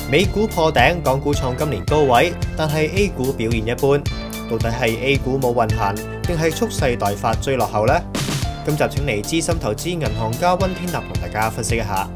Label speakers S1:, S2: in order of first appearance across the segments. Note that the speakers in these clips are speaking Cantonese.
S1: 美股破頂，港股創今年高位，但係 A 股表現一般。到底係 A 股冇運行，定係蓄勢待發追落後呢？今集請嚟資深投資銀行家溫天立同大家分析一下。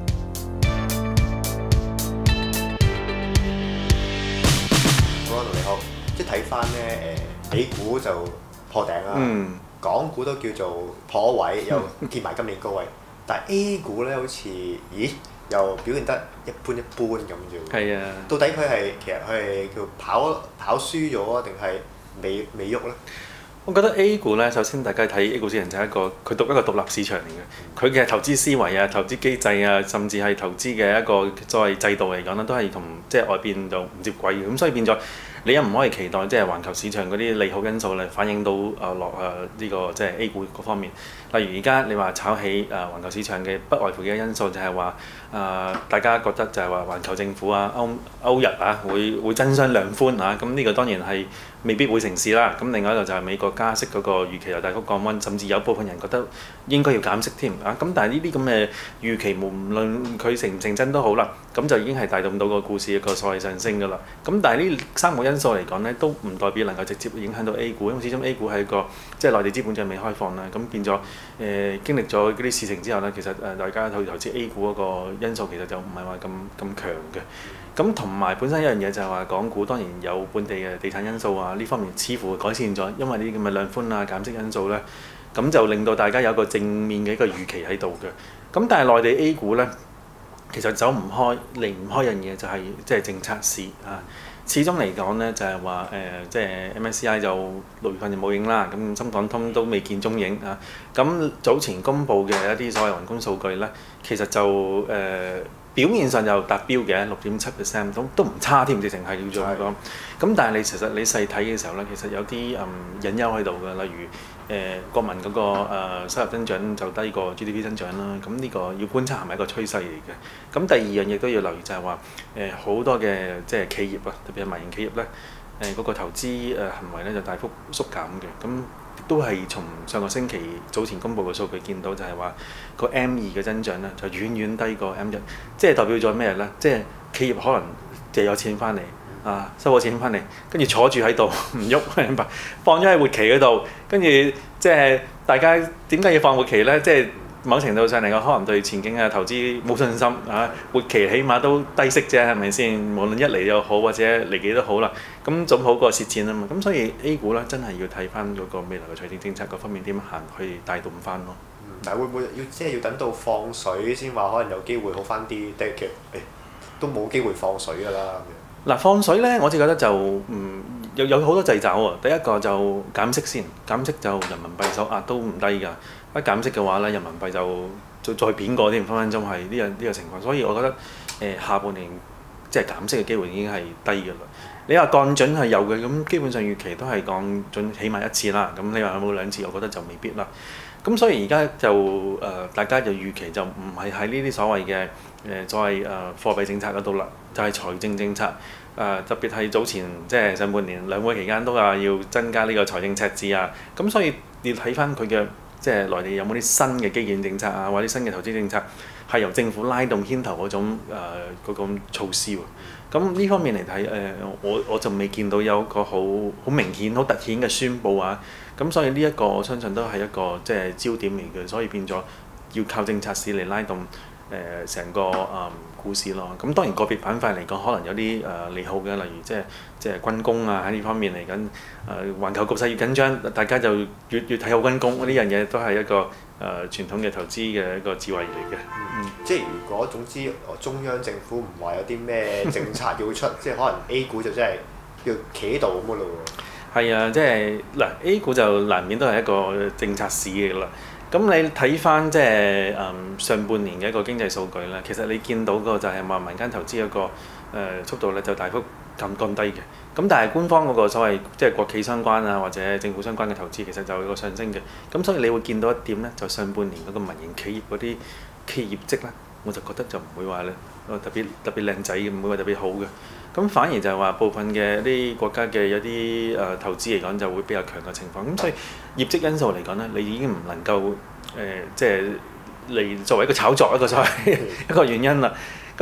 S1: 你好，即係睇翻咧美股就破頂啦，港股都叫做破位，又見埋今年高位，但係 A 股咧好似又表現得一般咁啫。係啊，到底其實佢係叫跑輸咗定係未喐咧？
S2: 我覺得 A 股咧，首先大家睇 A 股市場就係佢一個獨立市場嚟嘅，佢嘅投資思維啊、投資機制啊，甚至係投資嘅一個作為制度嚟講咧，都係同即係外邊就唔接軌嘅，咁所以變咗你又唔可以期待即係環球市場嗰啲利好因素嚟反映到落呢個即係 A 股嗰方面。例如而家你話炒起環球市場嘅不外乎嘅因素就係話大家覺得就係話環球政府啊、歐日啊會爭相量寬啊，咁呢個當然係未必會成事啦。咁另外一個就係美國加息嗰個預期又大幅降溫，甚至有部分人覺得應該要減息添啊。咁但係呢啲咁嘅預期，無論佢成唔成真都好啦，咁就已經係帶動到個股市一個所謂上升㗎啦。咁但係呢三個因素嚟講呢，都唔代表能夠直接影響到 A 股，因為始終 A 股係一個即係內地資本帳未開放啦，咁變咗經歷咗嗰啲事情之後呢，其實大家去投資 A 股嗰個因素其實就唔係話咁強嘅。咁同埋本身一樣嘢就係話港股當然有本地嘅地產因素啊，呢方面似乎改善咗，因為呢啲咁嘅量寬啊、減息因素呢，咁就令到大家有個正面嘅一個預期喺度嘅。咁但係內地 A 股呢，其實走唔開、離唔開樣嘢就係即係政策市啊。始終嚟講呢，就係話即係 MSCI 就6月份就冇影啦，咁深港通都未見蹤影啊。咁早前公布嘅一啲所謂宏觀數據呢，其實就表面上就達標嘅6.7%，都唔差添，直情係叫做咁講。咁但係其實你細睇嘅時候呢，其實有啲隱憂喺度嘅，例如國民嗰個收入增長就低過 GDP 增長啦。咁呢個要觀察係咪一個趨勢嚟嘅？咁第二樣嘢都要留意就係話好多嘅即係企業啊，特別係民營企業呢，嗰個投資行為呢就大幅縮減嘅。咁都係從上個星期早前公布嘅數據見到，就係話個 M2嘅增長呢就遠遠低過 M1，即係代表咗咩呢？即係企業可能借咗錢翻嚟收咗錢翻嚟，跟住坐住喺度唔喐，明白？放咗喺活期嗰度，跟住即係大家點解要放活期呢？即係某程度上嚟講，可能對前景嘅投資冇信心啊！活期起碼都低息啫，係咪先？無論一厘又好，或者離幾都好啦，咁總好過蝕錢啊嘛！咁所以 A 股咧，真係要睇翻嗰個未來嘅財政政策嗰方面點行去帶動翻咯。
S1: 但係會唔會要等到放水先話可能有機會好翻啲？定係其實都冇機會放水㗎啦咁樣。
S2: 嗱，放水咧，我只覺得就有好多掣肘喎。第一個就減息先，減息就人民幣受壓都唔低㗎。一減息嘅話咧，人民幣就再貶過添，分分鐘係呢個情況。所以我覺得下半年即係減息嘅機會已經係低㗎啦。你話降準係有嘅，咁基本上預期都係降準起碼1次啦。咁你話有冇2次？我覺得就未必啦。咁所以而家就大家就預期就唔係喺呢啲所謂嘅所謂貨幣政策嗰度啦，就係財政政策。特別係早前即係上半年兩會期間都話要增加呢個財政赤字啊。咁所以你睇翻佢嘅即係內地有冇啲新嘅基建政策啊，或者新嘅投資政策係由政府拉動牽頭嗰種措施喎。咁呢方面嚟睇我就未見到有個好明顯、好突顯嘅宣佈啊。咁所以呢一個我相信都係一個即係焦點嚟嘅，所以變咗要靠政策市嚟拉動成個股市咯。咁當然個別板塊嚟講，可能有啲利好嘅，例如即係軍工啊，喺呢方面嚟緊環球局勢越緊張，大家就越睇好軍工呢樣嘢，都係一個傳統嘅投資嘅一個智慧嚟嘅。
S1: 即係如果總之中央政府唔話有啲咩政策要出，即係可能 A 股就真係要企喺度咁嘅咯喎。
S2: 係啊，即係嗱 A 股就難免都係一個政策市嘅啦。咁你睇翻即係上半年嘅一個經濟數據咧，其實你見到個就係話民間投資一個速度咧就大幅降低嘅。咁但係官方嗰個所謂即係國企相關啊或者政府相關嘅投資，其實就有個上升嘅。咁所以你會見到一點咧，就上半年嗰個民營企業嗰啲企業績咧，我就覺得就唔會話咧特別靚仔嘅，唔會話特別好嘅。咁反而就係話部分嘅啲國家嘅有啲投資嚟講就會比較強嘅情況。咁所以業績因素嚟講咧，你已經唔能夠即係嚟作為一個炒作一個所謂一個原因啦。咁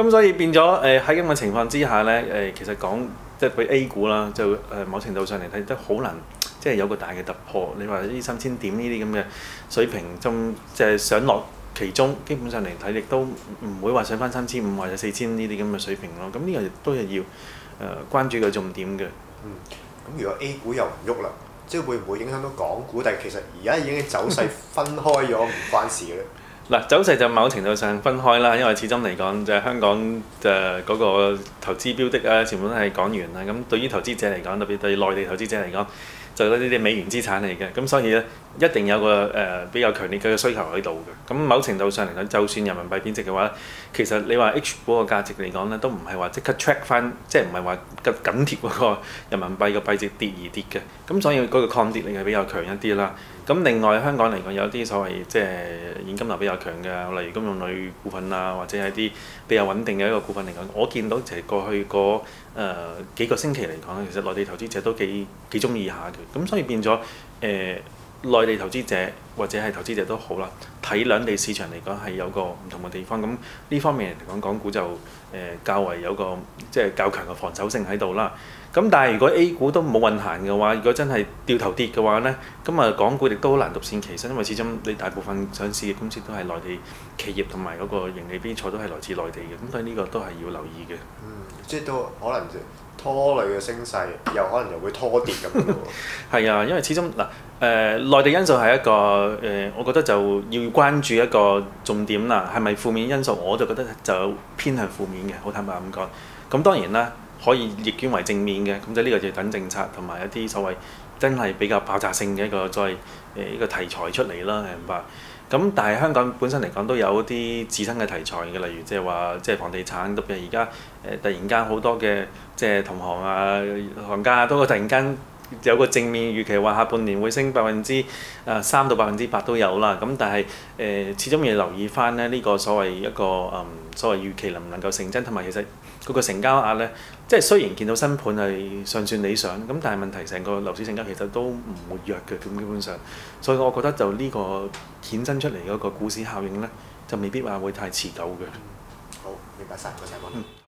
S2: 咁所以變咗喺咁嘅情況之下呢，其實講即係佢 A 股啦，就某程度上嚟睇都好難，即係有個大嘅突破。你話呢3000點呢啲咁嘅水平，即係上落其中，基本上嚟睇亦都唔會話上翻3500或者4000呢啲咁嘅水平咯。咁呢個亦都係要關注嘅重點嘅。
S1: 咁如果 A 股又唔喐啦，即係會唔會影響到港股？但係其實而家已經走勢分開咗，唔關事嘅咧。
S2: 嗱，走勢就某程度上分開啦，因為始終嚟講就係香港嗰個投資標的啊，全部都係港元啦。咁對於投資者嚟講，特別對內地投資者嚟講，就呢啲美元資產嚟嘅。咁所以咧，一定有個比較強烈嘅需求喺度嘅。咁某程度上嚟講，就算人民幣貶值嘅話，其實你話 H 股個價值嚟講咧，都唔係話即刻 track 翻，即係唔係話緊貼嗰個人民幣嘅幣值跌而跌嘅。咁所以嗰個抗跌力係比較強一啲啦。咁另外香港嚟講有啲所謂即係現金流比較強嘅，例如金融類股份啊，或者係啲比較穩定嘅一個股份嚟講，我見到其實過去嗰幾個星期嚟講，其實內地投資者都幾中意下嘅。咁所以變咗內地投資者或者係投資者都好啦，睇兩地市場嚟講係有個唔同嘅地方。咁呢方面嚟講，港股就較為有個即係較強嘅防守性喺度啦。咁但係如果 A 股都冇運行嘅話，如果真係掉頭跌嘅話呢，咁啊港股亦都好難獨善其身，因為始終你大部分上市嘅公司都係內地企業，同埋嗰個盈利基礎都係來自內地嘅，咁所以呢個都係要留意嘅。
S1: 即係都可能拖累嘅升勢，又可能又會拖跌咁樣喎。
S2: 係啊，因為始終內地因素係一個我覺得就要關注一個重點啦。係咪負面因素？我就覺得就偏向負面嘅，好坦白咁講。咁當然啦。可以逆轉為正面嘅，咁就呢個就等政策同埋一啲所謂真係比較爆炸性嘅一個再一個題材出嚟啦，明白？咁但係香港本身嚟講都有啲自身嘅題材嘅，例如即係話即係房地產，特別係而家突然間好多嘅即係同行啊、行家都突然間有個正面預期話下半年會升3%到8%都有啦。咁但係始終要留意翻咧呢個所謂一個所謂預期能唔能夠成真，同埋其實嗰個成交額咧，即係雖然見到新盤係尚算理想，咁但係問題成個樓市成交其實都唔活躍嘅，咁基本上，所以我覺得就呢個衍生出嚟嗰個股市效應咧，就未必話會太持久嘅。
S1: 好，明白晒，唔該晒。